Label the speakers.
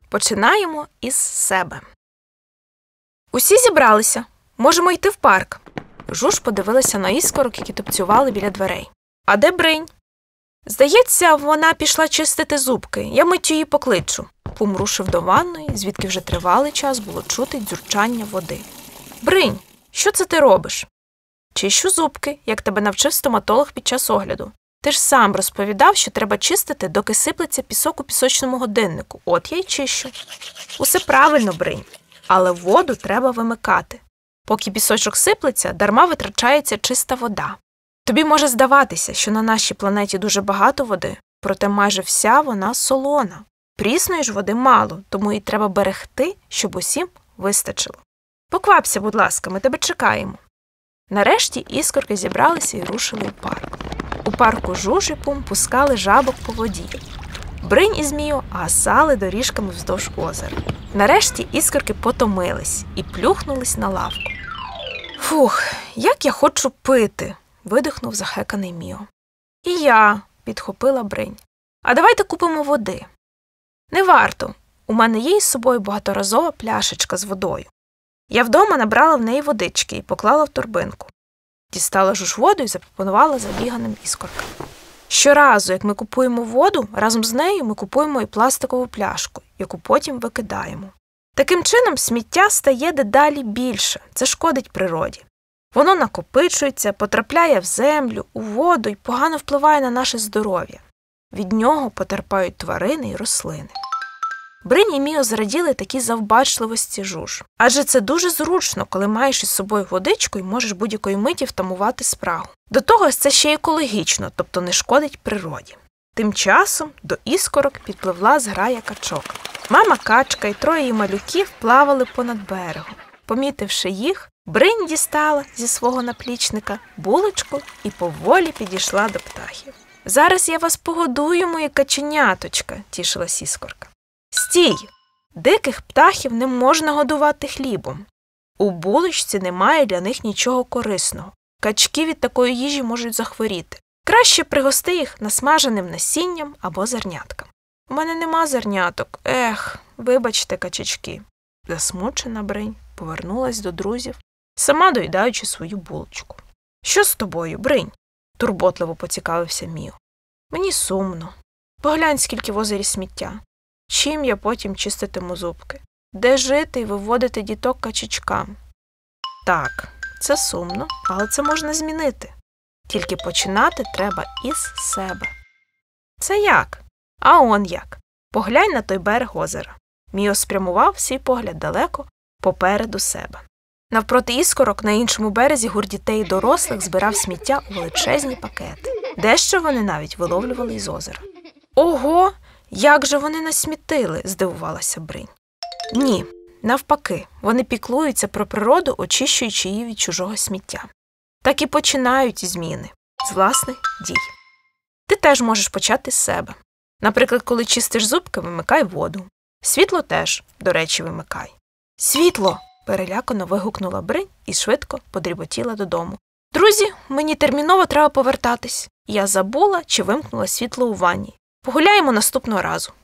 Speaker 1: Починаємо із себе. Усі зібралися. Можемо йти в парк. Жуж подивилася на іскорок, які тупцювали біля дверей. А де Бринь? Здається, вона пішла чистити зубки. Я миттю її покличу. Пум рушив до ванної, звідки вже тривалий час було чути дзюрчання води. Бринь, що це ти робиш? Чищу зубки, як тебе навчив стоматолог під час огляду. Ти ж сам розповідав, що треба чистити, доки сиплеться пісок у пісочному годиннику. От я й чищу. Усе правильно, Бринь. Але воду треба вимикати. Поки пісочок сиплеться, дарма витрачається чиста вода. Тобі може здаватися, що на нашій планеті дуже багато води, проте майже вся вона солона. Прісної ж води мало, тому її треба берегти, щоб усім вистачило. Поквапся, будь ласка, ми тебе чекаємо. Нарешті іскорки зібралися і рушили у парк. У парку Жуж і Пум пускали жабок по воді. Бринь і Змію гасали доріжками вздовж озера. Нарешті іскорки потомились і плюхнулись на лавку. Фух, як я хочу пити, видихнув захеканий Міо. І я, підхопила Бринь. А давайте купимо води. Не варто. У мене є із собою багаторазова пляшечка з водою. Я вдома набрала в неї водички і поклала в торбинку. Дістала Жуж воду і запропонувала забіганим іскоркам. Щоразу, як ми купуємо воду, разом з нею ми купуємо і пластикову пляшку, яку потім викидаємо. Таким чином, сміття стає дедалі більше, це шкодить природі. Воно накопичується, потрапляє в землю, у воду і погано впливає на наше здоров'я. Від нього потерпають тварини і рослини. Бринь і Міо зраділи такій завбачливості Жуж. Адже це дуже зручно, коли маєш із собою водичку і можеш будь-якої миті втамувати спрагу. До того ж це ще й екологічно, тобто не шкодить природі. Тим часом до іскорок підпливла зграя качок. Мама качка і троє її малюків плавали понад берегом. Помітивши їх, Бринь дістала зі свого наплічника булочку і поволі підійшла до птахів. «Зараз я вас погодую, мої каченяточка», – тішилась іскорка. «Стій! Диких птахів не можна годувати хлібом. У булочці немає для них нічого корисного. Качки від такої їжі можуть захворіти. Краще пригости їх насмаженим насінням або зернятком». «У мене нема зерняток. Вибачте, качечки». Засмучена Бринь повернулась до друзів, сама доїдаючи свою булочку. «Що з тобою, Бринь?» – турботливо поцікавився Міо. «Мені сумно. Поглянь, скільки в озері сміття. Чим я потім чиститиму зубки? Де жити і виводити діток качечкам?» Так, це сумно, але це можна змінити. Тільки починати треба із себе. Це як? А он як. Поглянь на той берег озера. Міо спрямував свій погляд далеко попереду себе. Навпроти іскорок на іншому березі гурт дітей і дорослих збирав сміття у величезні пакети. Дещо вони навіть виловлювали із озера. «Ого! Як же вони насмітили!» – здивувалася Бринь. Ні, навпаки, вони піклуються про природу, очищуючи її від чужого сміття. Так і починають зміни з власних дій. Ти теж можеш почати з себе. Наприклад, коли чистиш зубки, вимикай воду. Світло теж, до речі, вимикай. «Світло!» – перелякано вигукнула Бринь і швидко подріботіла додому. «Друзі, мені терміново треба повертатись. Я забула, чи вимкнула світло у ванні. Погуляємо наступного разу».